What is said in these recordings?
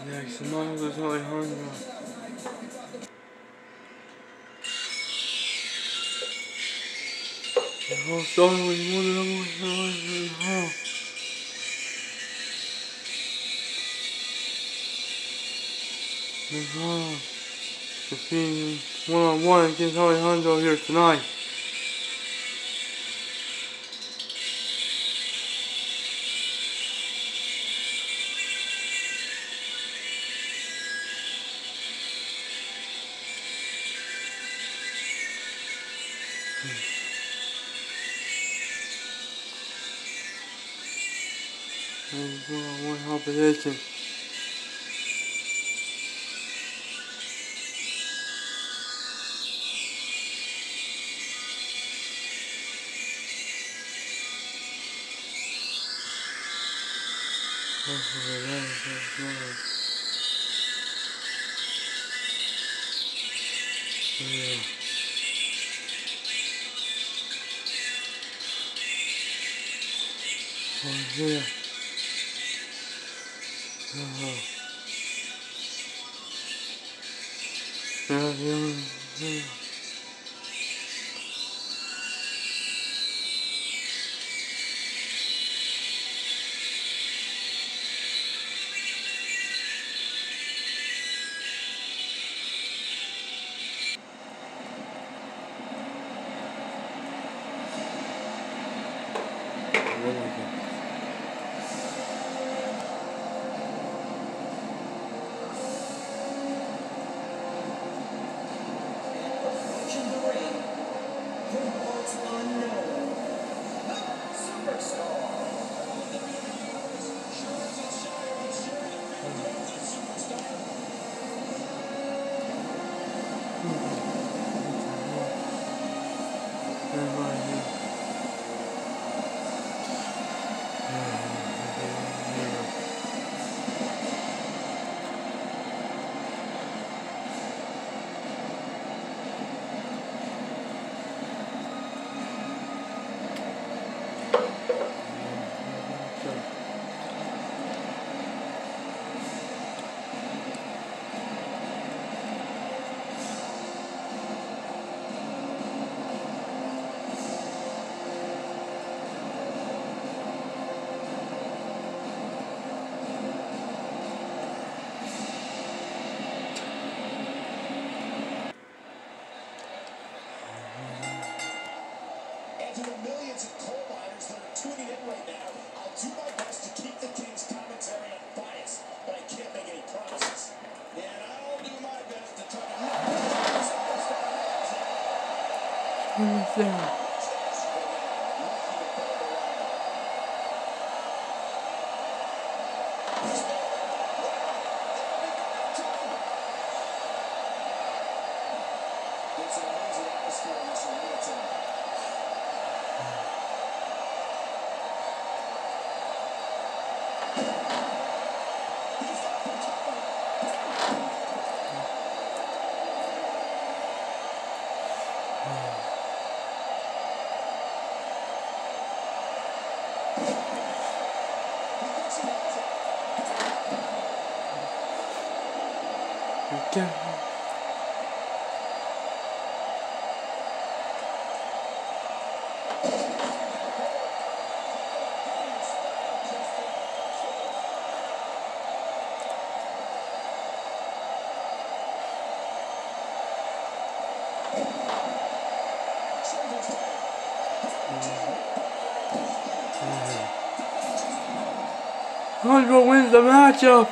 Next month is Alejandro. Oh, sorry, we wanted to defeating one-on-one against Alejandro here tonight. One-on-one competition. Yeah. Yeah. To the millions of coal miners that are tuning in right now, I'll do my best to keep the King's commentary unbiased, but I can't make any promises. And I'll do my best to try to It's an amazing atmosphere in this arena tonight. Alejandro wins the matchup.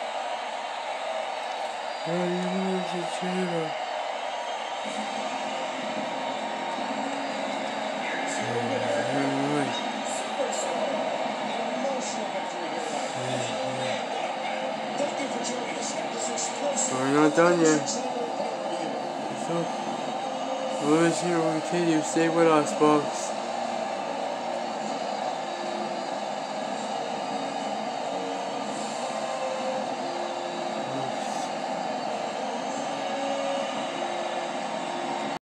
We're not done yet. So, Lewis here will continue. Stay with us, folks.